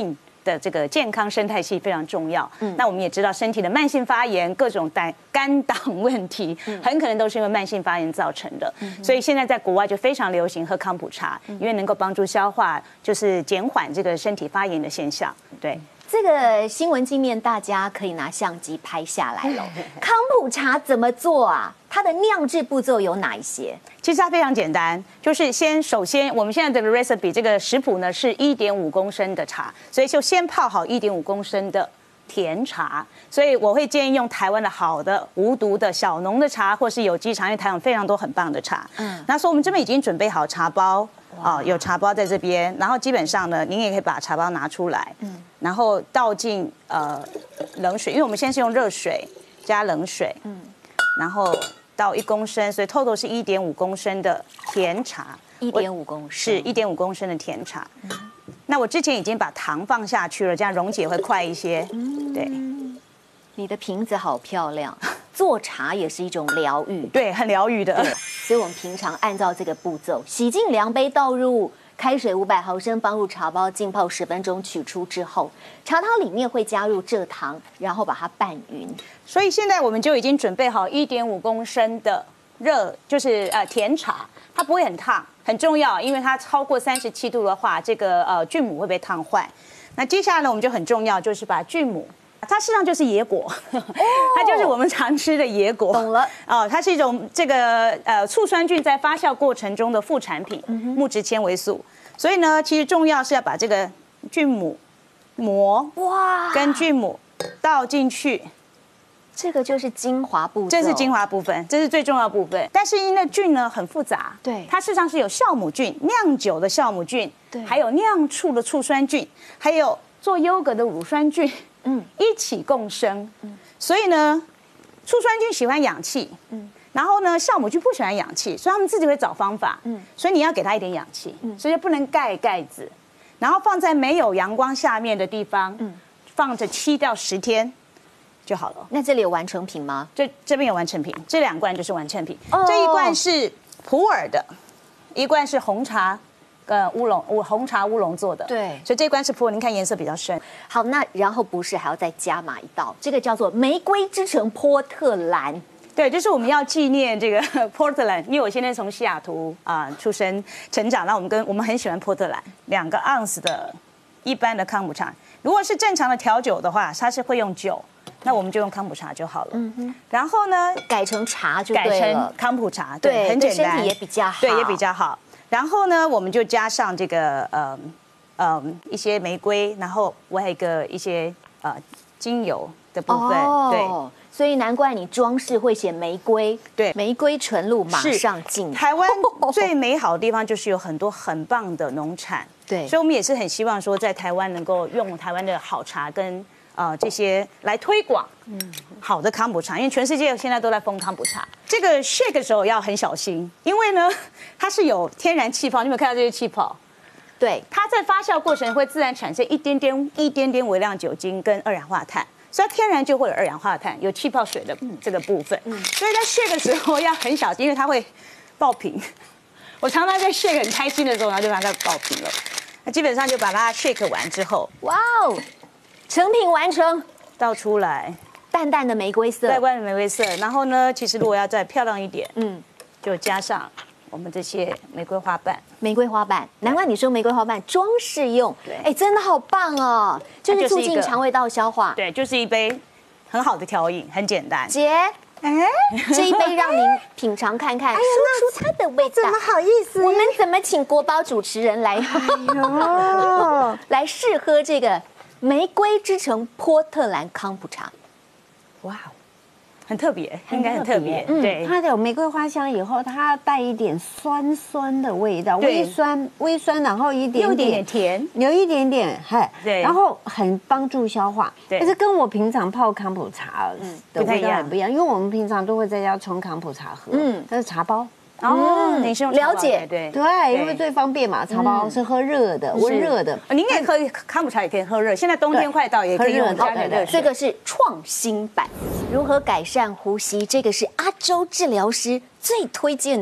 的这个健康生态系非常重要。嗯，那我们也知道身体的慢性发炎、各种胆肝胆问题，很可能都是因为慢性发炎造成的。嗯，所以现在在国外就非常流行喝康普茶，因为能够帮助消化，就是减缓这个身体发炎的现象。对。 这个新闻镜面，大家可以拿相机拍下来了。康普茶怎么做啊？它的酿制步骤有哪一些？ 其实它非常简单，就是先首先我们现在这个 recipe 这个食谱呢是一点五公升的茶，所以就先泡好一点五公升的甜茶。所以我会建议用台湾的好的无毒的小农的茶，或是有机茶，因为台湾有非常多很棒的茶。嗯，那所以我们这边已经准备好茶包。哦，有茶包在这边，然后基本上呢，您也可以把茶包拿出来，嗯，然后倒进呃冷水，因为我们现在是用热水加冷水，嗯，然后倒一公升，所以 total 是一点五公升的甜茶， 一点五公升是一点五公升的甜茶。嗯，那我之前已经把糖放下去了，这样溶解会快一些。嗯，对。 你的瓶子好漂亮，做茶也是一种疗愈， 对，很疗愈的。 对，所以我们平常按照这个步骤，洗净量杯，倒入开水五百毫升，放入茶包，浸泡十分钟，取出之后，茶汤里面会加入蔗糖，然后把它拌匀。 所以现在我们就已经准备好一点五公升的热，就是呃甜茶，它不会很烫，很重要，因为它超过三十七度的话，这个呃菌母会被烫坏。那接下来呢，我们就很重要，就是把菌母。它事实上就是野果，它就是我们常吃的野果。 懂了哦，它是一种这个呃醋酸菌在发酵过程中的副产品，木质纤维素。所以呢，其实重要是要把这个菌母膜哇跟菌母倒进去。 这个就是精华部分， 这是精华部分，这是最重要的部分。但是因为菌呢很复杂， 对， 它事实上是有酵母菌、酿酒的酵母菌， 对， 还有酿醋的醋酸菌，还有做优格的乳酸菌。嗯，一起共生。嗯，所以呢，醋酸菌喜欢氧气。嗯，然后呢，酵母菌不喜欢氧气，所以他们自己会找方法。嗯，所以你要给它一点氧气。嗯，所以就不能盖盖子，然后放在没有阳光下面的地方。嗯，放着七到十天就好了。 那这里有完成品吗？ 这这边有完成品，这两罐就是完成品。哦，这一罐是普洱的，一罐是红茶。跟乌龙乌红茶乌龙做的， 对， 所以这罐是普洱，您看颜色比较深。 好，那然后不是还要再加码一道，这个叫做玫瑰之城波特兰。 对，就是我们要纪念这个波特兰，因为我现在从西雅图啊、呃、出生成长，那我们跟我们很喜欢波特兰，两个盎司的一般的康普茶。如果是正常的调酒的话，它是会用酒，那我们就用康普茶就好了。嗯哼。然后呢， 改成茶就对了， 改成康普茶，对， 对很简单， 身体也比较好， 对，也比较好。然后呢，我们就加上这个呃呃一些玫瑰，然后我还有一个一些呃精油的部分，哦、对， 所以难怪你装饰会写玫瑰， 对， 玫瑰纯露马上进。 台湾最美好的地方就是有很多很棒的农产， 对， 所以我们也是很希望说在台湾能够用台湾的好茶跟呃这些来推广，嗯，好的康普茶，因为全世界现在都在疯康普茶。这个 shake 的时候要很小心，因为呢它是有天然气泡，你有没有看到这些气泡？ 对， 它在发酵过程会自然产生一点点一点点微量酒精跟二氧化碳，所以它天然就会有二氧化碳，有气泡水的这个部分。嗯，所以在 shake 的时候要很小心，因为它会爆瓶。我常常在 shake 很开心的时候，然后就把它爆瓶了。那基本上就把它 shake 完之后， 哇哦，成品完成， 倒出来， 淡淡的玫瑰色， 淡淡的玫瑰色。然后呢，其实如果要再漂亮一点，嗯，就加上我们这些玫瑰花瓣。 玫瑰花瓣，难怪你说玫瑰花瓣装饰用，哎，真的好棒哦，就是促进肠胃道消化。 对，就是一杯很好的调饮，很简单。 姐，哎，这一杯让您品尝看看，说出它的味道。 怎么好意思？ 我们怎么请国宝主持人来，哎、来试喝这个玫瑰之城波特兰康普茶？ 哇，很特别，应该很特别。嗯，对， 它有玫瑰花香以后，它带一点酸酸的味道，微酸微酸，然后一点有一点点甜， 有一点点，嘿， 对， 然后很帮助消化。对，但是跟我平常泡康普茶的味道很不一样，因为我们平常都会在家冲康普茶喝，嗯，它是茶包。 哦，你是用了解， 对对，因为最方便嘛，茶包是喝热的，温热的。 您也喝康普茶，也可以喝热。现在冬天快到，也可以用加点热水。 这个是创新版，如何改善呼吸？这个是阿周治疗师最推荐的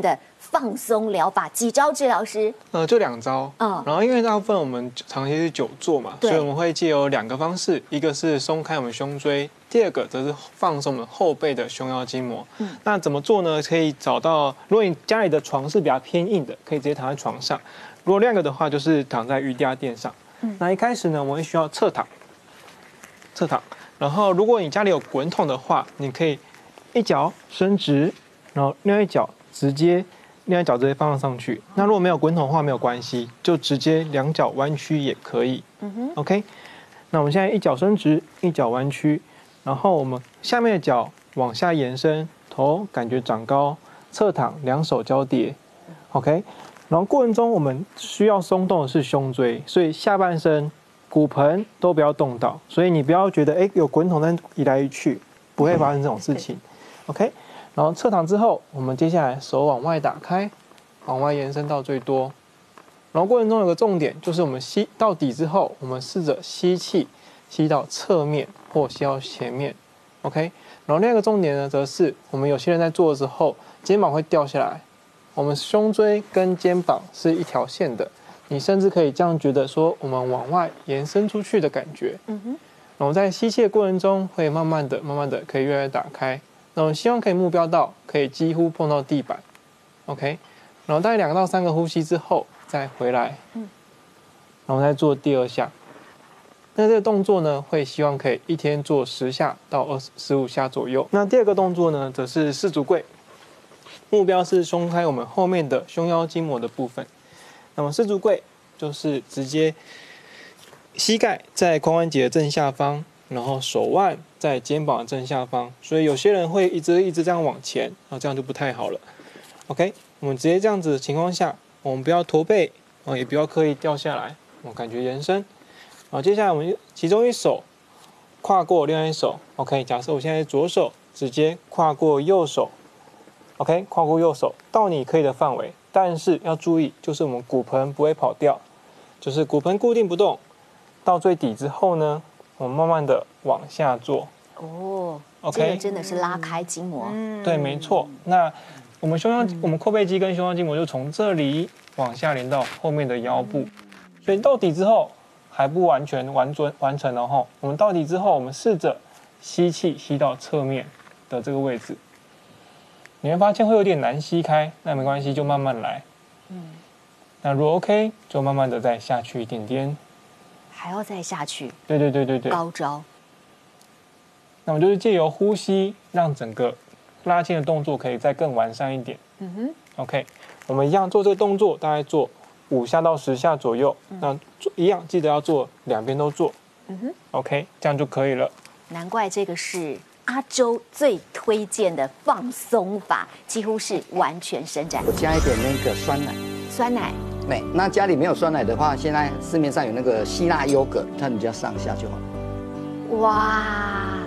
放松疗法，几招治疗师？ 呃，就两招。 嗯然后因为大部分我们长期是久坐嘛， 对所以我们会借由两个方式，一个是松开我们胸椎，第二个则是放松我们后背的胸腰筋膜。嗯，那怎么做呢？可以找到，如果你家里的床是比较偏硬的，可以直接躺在床上；如果另一个的话，就是躺在瑜伽垫上。嗯，那一开始呢，我们会需要侧躺，侧躺。然后如果你家里有滚筒的话，你可以一脚伸直，然后另外一脚直接。另外一脚直接放上去。那如果没有滚筒的话，没有关系，就直接两脚弯曲也可以。嗯哼 ，OK。那我们现在一脚伸直，一脚弯曲，然后我们下面的脚往下延伸，头感觉长高，侧躺，两手交叠 ，OK。然后过程中我们需要松动的是胸椎，所以下半身、骨盆都不要动到。所以你不要觉得哎有滚筒在移来移去，不会发生这种事情 ，OK。然后侧躺之后，我们接下来手往外打开，往外延伸到最多。然后过程中有个重点，就是我们吸到底之后，我们试着吸气，吸到侧面或吸到前面 ，OK。然后另一个重点呢，则是我们有些人在做的时候，肩膀会掉下来，我们胸椎跟肩膀是一条线的，你甚至可以这样觉得说，我们往外延伸出去的感觉。嗯哼。然后在吸气的过程中，会慢慢的、慢慢的可以越来越打开。那我们希望可以目标到可以几乎碰到地板 ，OK， 然后大概两到三个呼吸之后再回来，嗯，然后再做第二下。那这个动作呢，会希望可以一天做十下到二十十五下左右。那第二个动作呢，则是四足跪，目标是松开我们后面的胸腰筋膜的部分。那么四足跪就是直接膝盖在髋关节的正下方。然后手腕在肩膀的正下方，所以有些人会一直一直这样往前，啊，这样就不太好了。OK， 我们直接这样子的情况下，我们不要驼背，啊，也不要刻意掉下来，我感觉延伸。好，接下来我们其中一手跨过另外一手 ，OK， 假设我现在左手直接跨过右手 ，OK， 跨过右手到你可以的范围，但是要注意，就是我们骨盆不会跑掉，就是骨盆固定不动，到最底之后呢。我们慢慢的往下做哦 ，OK， 这个真的是拉开筋膜， 嗯、对，没错。那我们胸腰，嗯、我们阔背肌跟胸腰筋膜就从这里往下连到后面的腰部，所以到底之后还不完全完准完成了哈。我们到底之后，我们试着吸气吸到侧面的这个位置，你会发现会有点难吸开，那没关系，就慢慢来。嗯，那如果 OK， 就慢慢的再下去一点点。 还要再下去， 对对对对对， 高招。 那我们就是借由呼吸，让整个拉筋的动作可以再更完善一点。嗯哼 ，OK， 我们一样做这个动作，大概做五下到十下左右。嗯、那一样记得要做两边都做。嗯哼 ，OK， 这样就可以了。 难怪这个是阿周最推荐的放松法，几乎是完全伸展。 我加一点那个酸奶。 酸奶。 没，那家里没有酸奶的话，现在市面上有那个希腊优格，那你只要上下就好。 哇！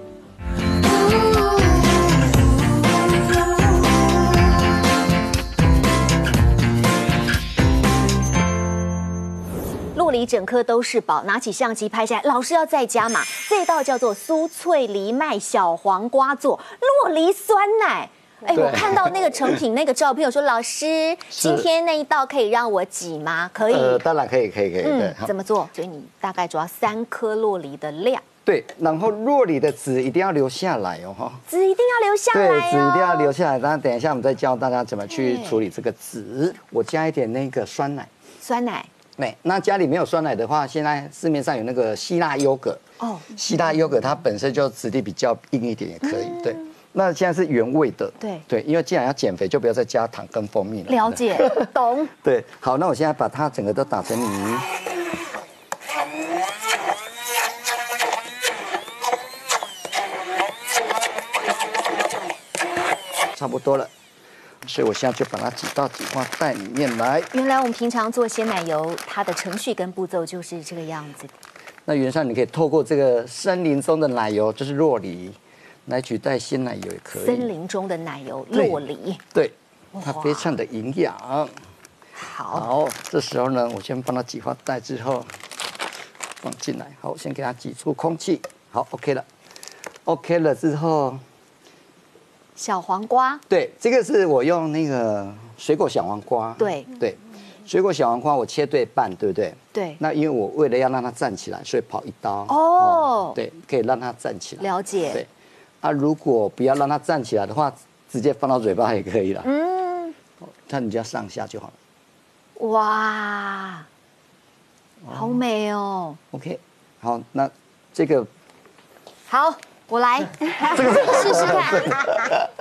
酪梨整颗都是宝，拿起相机拍下来。老师要再加码，这道叫做酥脆藜麦小黄瓜做酪梨酸奶。哎，我看到那个成品那个照片，我说老师，今天那一道可以让我挤吗？可以， 呃，当然可以，可以，可以。 嗯，怎么做？所以你大概主要三颗酪梨的量。 对，然后酪梨的籽一定要留下来哦，哈。 籽一定要留下来哦。 对，籽一定要留下来。当然，等一下我们再教大家怎么去处理这个籽。我加一点那个酸奶。 酸奶。 对，那家里没有酸奶的话，现在市面上有那个希腊优格。哦。希腊优格它本身就质地比较硬一点，也可以。对。那现在是原味的， 对对，因为既然要减肥，就不要再加糖跟蜂蜜了。 了解，懂。 对，好，那我现在把它整个都打成泥，差不多了，所以我现在就把它挤到挤化袋里面来。 原来我们平常做鲜奶油，它的程序跟步骤就是这个样子。 那原上你可以透过这个森林中的奶油，就是酪梨。来取代鲜奶油也可以。 森林中的奶油酪梨， 对，它非常的营养。 好， 好，这时候呢，我先帮它挤化袋之后放进来。好，我先给它挤出空气。好 ，OK 了。OK 了之后， 小黄瓜， 对，这个是我用那个水果小黄瓜。 对对，水果小黄瓜我切对半，对不对？ 对， 那因为我为了要让它站起来，所以跑一刀。 哦， 对，可以让它站起来。 了解。 对，啊，如果不要让它站起来的话，直接放到嘴巴也可以了。嗯，那你就要上下就好了。 哇，好美哦。 OK， 好，那这个好，我来试试看。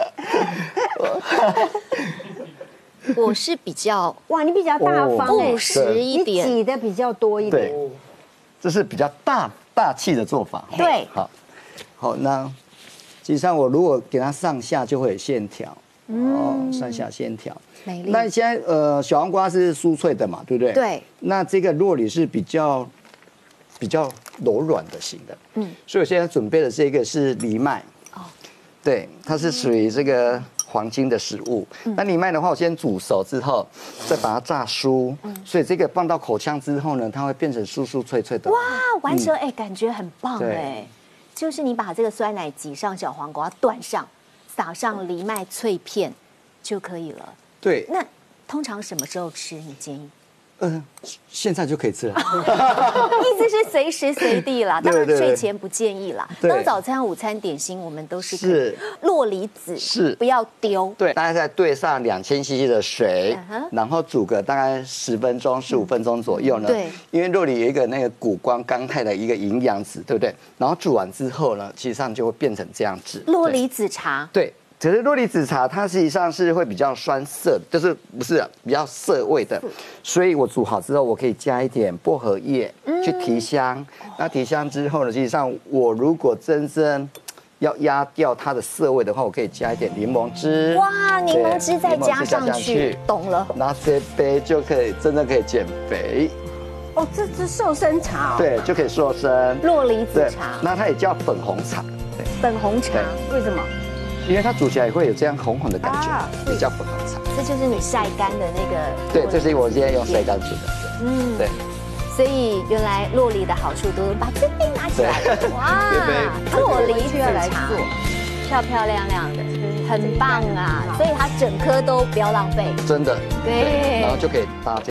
我是比较哇，你比较大方哎， 务实一你点， 挤的比较多一点。 对，这是比较大大气的做法。 对， 好，好，那实际上我如果给它上下就会有线条，哦，上下线条。 美丽。 那现在呃，小黄瓜是酥脆的嘛，对不对？ 对。 那这个酪梨是比较比较柔软的型的，嗯，所以我现在准备的这个是藜麦。哦。对，它是属于这个黄金的食物。那藜麦的话，我先煮熟之后，再把它炸酥，所以这个放到口腔之后呢，它会变成酥酥脆脆的。 哇，完成哎，感觉很棒哎。就是你把这个酸奶挤上小黄瓜，断上，撒上藜麦脆片就可以了。 对。 那通常什么时候吃？你建议？ 嗯，现在就可以吃了。 意思是随时随地啦，当然睡前不建议啦。 对当早餐、午餐、点心，我们都是是酪梨子， 是不要丢。 对，大概再兑上两千 C C 的水，然后煮个大概十分钟、十五分钟左右呢。 对， 因为酪梨有一个那个谷胱甘肽的一个营养质，对不对？然后煮完之后呢，其实上就会变成这样子。 酪梨子茶。 对。可是酪梨子茶它实际上是会比较酸涩，就是不是比较涩味的，所以我煮好之后，我可以加一点薄荷叶去提香。那提香之后呢，实际上我如果真正要压掉它的涩味的话，我可以加一点柠檬汁。 哇，柠檬汁再加上去，懂了。 那这杯就可以真的可以减肥。 哦，这是瘦身茶。 对，就可以瘦身。 酪梨子茶， 那它也叫粉红茶。 对，粉红茶为什么？ 因为它煮起来也会有这样红红的感觉，比较粉红茶。 这就是你晒干的那个。 对，这是我今天用晒干煮的。嗯，对。 所以原来酪梨的好处都是把这杯拿起来，哇，酪梨子茶，漂漂亮亮的，很棒啊！所以它整颗都不要浪费。 真的。 对。 然后就可以搭。